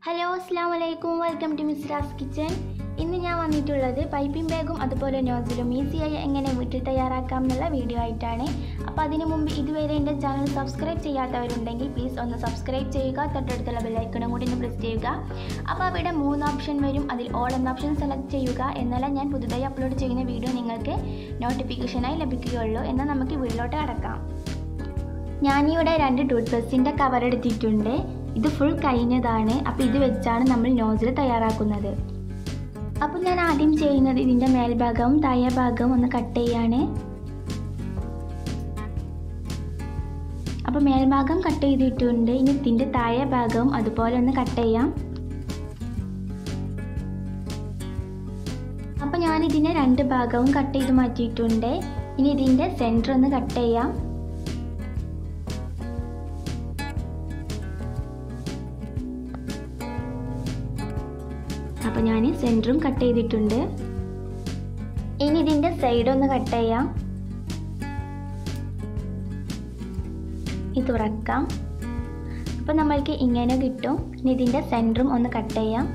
Hello അസ്സലാമലൈക്കും welcome to മിസ്റാസ് kitchen. ഇന്ന് ഞാൻ വന്നിട്ടുള്ളത് പൈപ്പിംഗ് ബാഗും അതുപോലെ നോസിലും ഈസിയായി എങ്ങനെ വീട്ടിൽ തയ്യാറാക്കാം എന്നുള്ള വീഡിയോ ആയിട്ടാണ്. അപ്പോൾ അതിനു മുമ്പ് ഇതുവരെ എൻ്റെ ചാനൽ സബ്സ്ക്രൈബ് ചെയ്യാത്തവരുണ്ടെങ്കിൽ പ്ലീസ് ഒന്ന് സബ്സ്ക്രൈബ് ചെയ്യുക, തൊട്ടടുത്തുള്ള ബെല്ലൈക്കണും കൂടി ഒന്ന് പ്രസ് ചെയ്യുക. അപ്പോൾ അവിടെ 3 ഓപ്ഷൻ വരും, അതിൽ ഓൾ എന്ന ഓപ്ഷൻ സെലക്ട് ചെയ്യുക. എന്നാലും ഞാൻ പുതുതായി അപ്ലോഡ് ചെയ്യുന്ന വീഡിയോ നിങ്ങൾക്ക് നോട്ടിഫിക്കേഷനായി ലഭിക്കുകയുള്ളൂ. എന്നാൽ നമുക്ക് വീട്ടിലോട്ട് കടക്കാം. ഞാനിവിടെ 2 ടൂത്ത് പേസ്റ്റിൻ്റെ കവർ എടുത്തിട്ടുണ്ട്. ഇത് ഫുൾ കഴിഞ്ഞതാണ്. അപ്പോൾ ഇത് വെച്ചാണ് നമ്മൾ നോസിൽ തയ്യാറാക്കുന്നത്. അപ്പോൾ ഞാൻ ആദ്യം ചെയ്യുന്നത് ഇതിൻ്റെ മേൽഭാഗവും താഴെ ഭാഗവും ഒന്ന് കട്ട് ചെയ്യാണ്. അപ്പോൾ മേൽഭാഗം കട്ട് ചെയ്തിട്ടുണ്ട്. ഇനി ഇതിൻ്റെ താഴെ ഭാഗവും അതുപോലെ ഒന്ന് കട്ട് ചെയ്യാം. അപ്പോൾ ഞാനിതിനെ 2 ഭാഗവും കട്ട് ചെയ്ത് മാറ്റിയിട്ടുണ്ട്. ഇനി ഇതിൻ്റെ സെൻറ്റർ ഒന്ന് കട്ട് ചെയ്യാം. അപ്പോൾ ഞാൻ സെൻറ്ററും കട്ട് ചെയ്തിട്ടുണ്ട്. ഇനി ഇതിൻ്റെ സൈഡ് ഒന്ന് കട്ട് ചെയ്യാം. ഇത് തുറക്കാം. അപ്പോൾ നമ്മൾക്ക് ഇങ്ങനെ കിട്ടും. ഇനി ഇതിൻ്റെ സെൻറ്ററും ഒന്ന് കട്ട് ചെയ്യാം.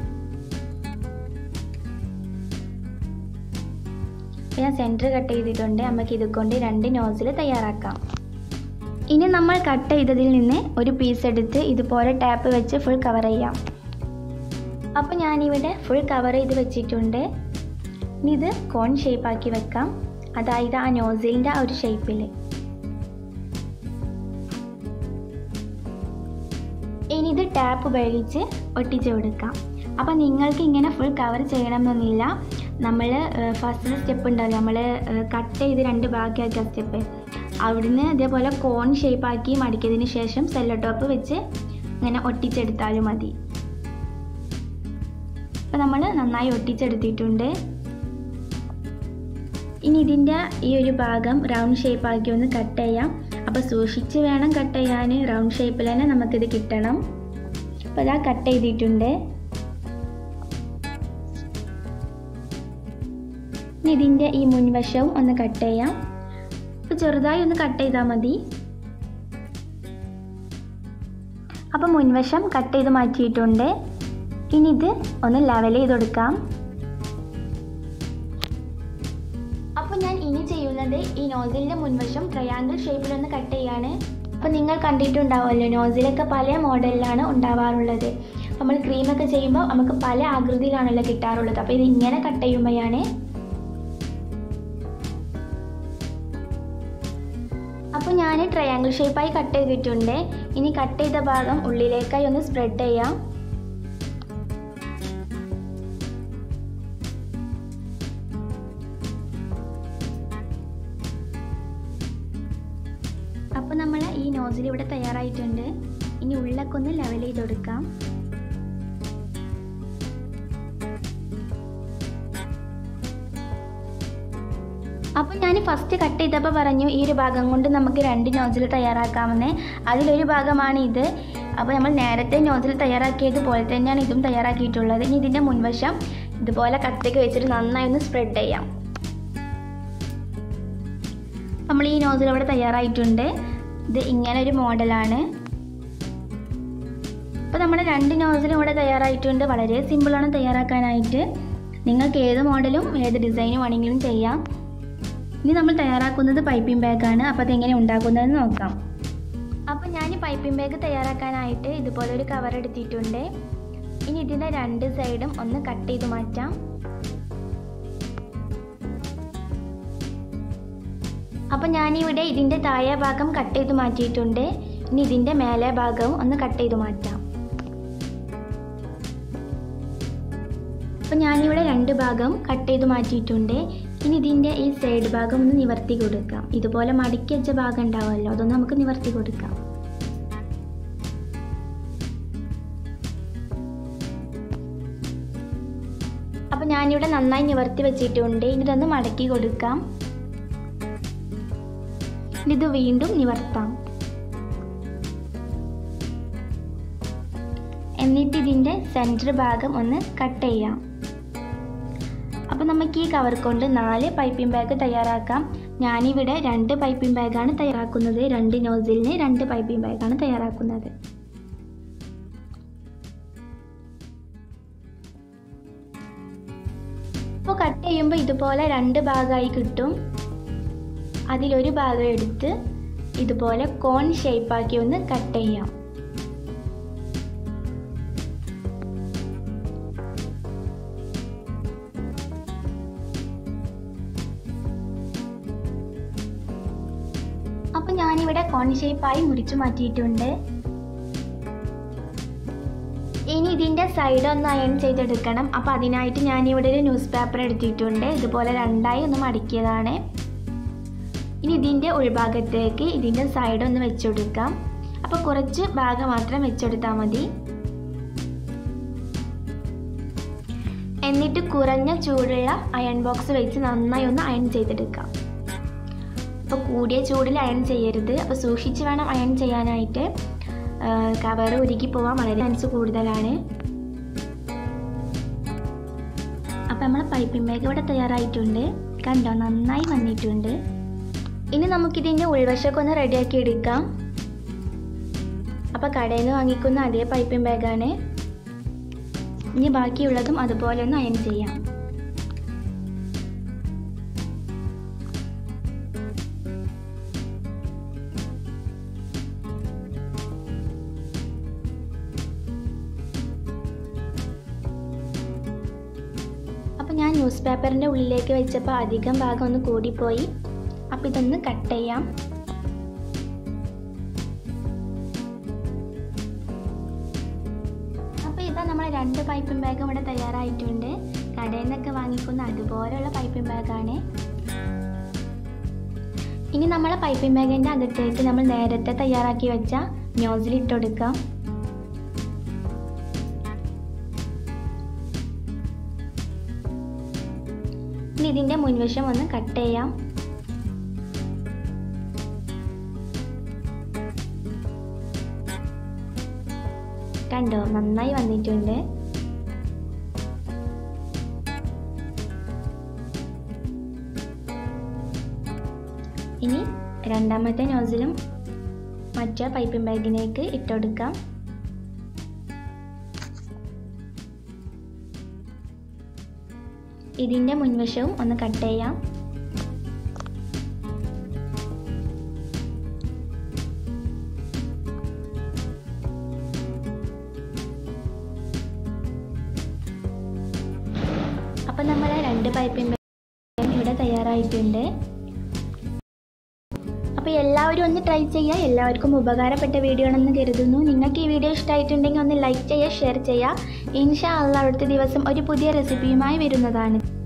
ഞാൻ സെൻറ്റർ കട്ട് ചെയ്തിട്ടുണ്ട്. നമുക്ക് ഇതുകൊണ്ട് 2 നോസിൽ തയ്യാറാക്കാം. ഇനി നമ്മൾ കട്ട് ചെയ്തതിൽ നിന്ന് ഒരു പീസ് എടുത്ത് ഇതുപോലെ ടാപ്പ് വെച്ച് ഫുൾ കവർ ചെയ്യാം. അപ്പോൾ ഞാനിവിടെ ഫുൾ കവർ ചെയ്ത് വെച്ചിട്ടുണ്ട്. ഇനി ഇത് കോൺ ഷേപ്പാക്കി വെക്കാം, അതായത് ആ നോസിലിൻ്റെ ഒരു ഷേപ്പിൽ. ഇനി ഇത് ടാപ്പ് ഉപയോഗിച്ച് ഒട്ടിച്ച് കൊടുക്കാം. അപ്പോൾ നിങ്ങൾക്ക് ഇങ്ങനെ ഫുൾ കവർ ചെയ്യണമെന്നൊന്നുമില്ല. നമ്മൾ ഫസ്റ്റ് സ്റ്റെപ്പ് ഉണ്ടാവില്ല, നമ്മൾ കട്ട് ചെയ്ത് 2 ഭാഗമാക്കിയ സ്റ്റെപ്പ്, അവിടുന്ന് ഇതേപോലെ കോൺ ഷേപ്പാക്കി മടിക്കിയതിന് ശേഷം സെല്ലോ ടോപ്പ് വെച്ച് ഇങ്ങനെ ഒട്ടിച്ചെടുത്താലും മതി. അപ്പോൾ നമ്മൾ നന്നായി ഒട്ടിച്ചെടുത്തിട്ടുണ്ട്. ഇനി ഇതിൻ്റെ ഈ ഒരു ഭാഗം റൗണ്ട് ഷേപ്പാക്കി ഒന്ന് കട്ട് ചെയ്യാം. അപ്പോൾ സൂക്ഷിച്ച് വേണം കട്ട് ചെയ്യാൻ, റൗണ്ട് ഷേപ്പിൽ തന്നെ നമുക്കിത് കിട്ടണം. അപ്പോൾ ഇതാ കട്ട് ചെയ്തിട്ടുണ്ട്. ഇനി ഇതിൻ്റെ ഈ മുൻവശവും ഒന്ന് കട്ട് ചെയ്യാം. അപ്പോൾ ചെറുതായി ഒന്ന് കട്ട് ചെയ്താൽ മതി. അപ്പോൾ മുൻവശം കട്ട് ചെയ്ത് മാറ്റിയിട്ടുണ്ട്. ഇനി ഇത് ഒന്ന് ലെവൽ ചെയ്ത് കൊടുക്കാം. അപ്പോൾ ഞാൻ ഇനി ചെയ്യുന്നത് ഈ നോസിലിൻ്റെ മുൻവശം ട്രയാങ്കിൾ ഷേപ്പിലൊന്ന് കട്ട് ചെയ്യാണ്. അപ്പോൾ നിങ്ങൾ കണ്ടിട്ടുണ്ടാവുമല്ലോ, നോസിലൊക്കെ പല മോഡലിലാണ് ഉണ്ടാവാറുള്ളത്. നമ്മൾ ക്രീമൊക്കെ ചെയ്യുമ്പോൾ നമുക്ക് പല ആകൃതിയിലാണല്ലോ കിട്ടാറുള്ളത്. അപ്പോൾ ഇത് ഇങ്ങനെ കട്ട് ചെയ്യുമ്പോഴാണ്. അപ്പോൾ ഞാൻ ട്രയാങ്കിൾ ഷേപ്പായി കട്ട് ചെയ്തിട്ടുണ്ട്. ഇനി കട്ട് ചെയ്ത ഭാഗം ഉള്ളിലേക്കായി ഒന്ന് സ്പ്രെഡ് ചെയ്യാം. അപ്പോൾ നമ്മൾ ഈ നോസിൽ ഇവിടെ തയ്യാറായിട്ടുണ്ട്. ഇനി ഉള്ളൊക്കെ ഒന്ന് ലെവൽ ചെയ്ത് കൊടുക്കാം. അപ്പോൾ ഞാൻ ഫസ്റ്റ് കട്ട് ചെയ്തപ്പോൾ പറഞ്ഞു ഈ ഒരു ഭാഗം കൊണ്ട് നമുക്ക് 2 നോസിൽ തയ്യാറാക്കാമെന്ന്. അതിലൊരു ഭാഗമാണ് ഇത്. അപ്പോൾ നമ്മൾ നേരത്തെ നോസിൽ തയ്യാറാക്കിയതുപോലെ തന്നെയാണ് ഇതും തയ്യാറാക്കിയിട്ടുള്ളത്. ഇനി ഇതിൻ്റെ മുൻവശം ഇതുപോലെ കത്തിക്ക് വെച്ചിട്ട് നന്നായി ഒന്ന് സ്പ്രെഡ് ചെയ്യാം. നമ്മൾ ഈ നോസിൽ ഇവിടെ തയ്യാറായിട്ടുണ്ട്. ഇത് ഇങ്ങനെ ഒരു മോഡലാണ്. അപ്പോൾ നമ്മൾ 2 നോസിലും ഇവിടെ തയ്യാറായിട്ടുണ്ട്. വളരെ സിമ്പിളാണ് തയ്യാറാക്കാനായിട്ട്. നിങ്ങൾക്ക് ഏത് മോഡലും ഏത് ഡിസൈനും വേണമെങ്കിലും ചെയ്യാം. ഇനി നമ്മൾ തയ്യാറാക്കുന്നത് പൈപ്പിംഗ് ബാഗാണ്. അപ്പോൾ അതെങ്ങനെ ഉണ്ടാക്കുന്നതെന്ന് നോക്കാം. അപ്പോൾ ഞാൻ പൈപ്പിംഗ് ബാഗ് തയ്യാറാക്കാനായിട്ട് ഇതുപോലെ ഒരു കവർ എടുത്തിട്ടുണ്ട്. ഇനി ഇതിൻ്റെ 2 സൈഡും ഒന്ന് കട്ട് ചെയ്ത് മാറ്റാം. അപ്പോൾ ഞാനിവിടെ ഇതിൻ്റെ താഴെ ഭാഗം കട്ട് ചെയ്ത് മാറ്റിയിട്ടുണ്ട്. ഇനി ഇതിൻ്റെ മേലെ ഭാഗവും ഒന്ന് കട്ട് ചെയ്ത് മാറ്റാം. അപ്പോൾ ഞാനിവിടെ 2 ഭാഗം കട്ട് ചെയ്ത് മാറ്റിയിട്ടുണ്ട്. ഇനി ഇതിൻ്റെ ഈ സൈഡ് ഭാഗം ഒന്ന് നിവർത്തി കൊടുക്കാം. ഇതുപോലെ മടക്കി വെച്ച ഭാഗം ഉണ്ടാവുമല്ലോ, അതൊന്ന് നമുക്ക് നിവർത്തി കൊടുക്കാം. അപ്പോൾ ഞാനിവിടെ നന്നായി നിവർത്തി വെച്ചിട്ടുണ്ട്. ഇതൊന്ന് മടക്കി കൊടുക്കാം. ഇത് വീണ്ടും നിവർത്താം. എന്നിട്ട് ഇതിൻ്റെ സെൻറ്റർ ഭാഗം ഒന്ന് കട്ട് ചെയ്യാം. അപ്പോൾ നമുക്ക് ഈ കവർ കൊണ്ട് 4 പൈപ്പിംഗ് ബാഗ് തയ്യാറാക്കാം. ഞാനിവിടെ 2 പൈപ്പിംഗ് ബാഗാണ് തയ്യാറാക്കുന്നത്. 2 നോസിലിന് 2 പൈപ്പിംഗ് ബാഗാണ് തയ്യാറാക്കുന്നത്. അപ്പോൾ കട്ട് ചെയ്യുമ്പോൾ ഇതുപോലെ 2 ഭാഗമായി കിട്ടും. അതിലൊരു ഭാഗം എടുത്ത് ഇതുപോലെ കോൺ ഷേപ്പാക്കി ഒന്ന് കട്ട് ചെയ്യാം. അപ്പോൾ ഞാനിവിടെ കോൺ ഷേപ്പായി മുറിച്ച് മാറ്റിയിട്ടുണ്ട്. ഇനി ഇതിൻ്റെ സൈഡ് ഒന്ന് അയൺ ചെയ്തെടുക്കണം. അപ്പോൾ അതിനായിട്ട് ഞാനിവിടെ ഒരു ന്യൂസ് പേപ്പർ എടുത്തിട്ടുണ്ട്. ഇതുപോലെ 2ആയി ഒന്ന് മടക്കിയതാണ്. ഇനി ഇതിൻ്റെ ഉൾഭാഗത്തേക്ക് ഇതിൻ്റെ സൈഡ് ഒന്ന് വെച്ചുകൊടുക്കാം. അപ്പോൾ കുറച്ച് ഭാഗം മാത്രം വെച്ചെടുത്താൽ മതി. എന്നിട്ട് കുറഞ്ഞ ചൂടുള്ള അയൺ ബോക്സ് വെച്ച് നന്നായി ഒന്ന് അയൺ ചെയ്തെടുക്കാം. അപ്പോൾ കൂടിയ ചൂടിൽ അയൺ ചെയ്യരുത്. അപ്പോൾ സൂക്ഷിച്ച് വേണം അയൺ ചെയ്യാനായിട്ട്. കവർ ഉരുക്കി പോകാൻ വളരെ ചാൻസ് കൂടുതലാണ്. അപ്പോൾ നമ്മൾ പൈപ്പിംഗ് ബാഗ് ഇവിടെ തയ്യാറായിട്ടുണ്ട്. കണ്ടോ, നന്നായി വന്നിട്ടുണ്ട്. ഇനി നമുക്കിതിൻ്റെ ഉൾവശമൊക്കെ ഒന്ന് റെഡിയാക്കി എടുക്കാം. അപ്പോൾ കടയിൽ നിന്ന് വാങ്ങിക്കുന്ന അതേ പൈപ്പിംഗ് ബാഗാണ്. ഇനി ബാക്കിയുള്ളതും അതുപോലെ ഒന്ന് അയൺ ചെയ്യാം. അപ്പോൾ ഞാൻ ന്യൂസ് പേപ്പറിൻ്റെ ഉള്ളിലേക്ക് വെച്ചപ്പോൾ അധികം ഭാഗം ഒന്ന് കൂടിപ്പോയി. അപ്പോൾ ഇതൊന്ന് കട്ട് ചെയ്യാം. അപ്പോൾ ഇതാ നമ്മൾ 2 പൈപ്പിംഗ് ബാഗും ഇവിടെ തയ്യാറായിട്ടുണ്ട്. കടയിൽ നിന്നൊക്കെ വാങ്ങിക്കുന്ന അതുപോലെയുള്ള പൈപ്പിംഗ് ബാഗാണ്. ഇനി നമ്മളെ പൈപ്പിംഗ് ബാഗിൻ്റെ അകത്തേക്ക് നമ്മൾ നേരത്തെ തയ്യാറാക്കി വെച്ച നോസിൽ ഇട്ട് കൊടുക്കാം. ഇനി ഇതിൻ്റെ മുൻവശം ഒന്ന് കട്ട് ചെയ്യാം. കണ്ടോ, നന്നായി വന്നിട്ടുണ്ട്. ഇനി രണ്ടാമത്തെ നോസിലും മറ്റേ പൈപ്പിംഗ് ബാഗിലേക്ക് ഇട്ടുകൊടുക്കാം. ഇതിൻ്റെ മുൻവശവും ഒന്ന് കട്ട് ചെയ്യാം. അപ്പോൾ നമ്മളെ 2 പൈപ്പിംഗ് ബാഗ് ഇവിടെ തയ്യാറായിട്ടുണ്ട്. അപ്പോൾ എല്ലാവരും ഒന്ന് ട്രൈ ചെയ്യുക. എല്ലാവർക്കും ഉപകാരപ്പെട്ട വീഡിയോ ആണെന്ന് കരുതുന്നു. നിങ്ങൾക്ക് ഈ വീഡിയോ ഇഷ്ടമായിട്ടുണ്ടെങ്കിൽ ഒന്ന് ലൈക്ക് ചെയ്യുക, ഷെയർ ചെയ്യുക. ഇൻഷാ അല്ലാഹ് അടുത്ത ദിവസം ഒരു പുതിയ റെസിപ്പിയുമായി വരുന്നതാണ്.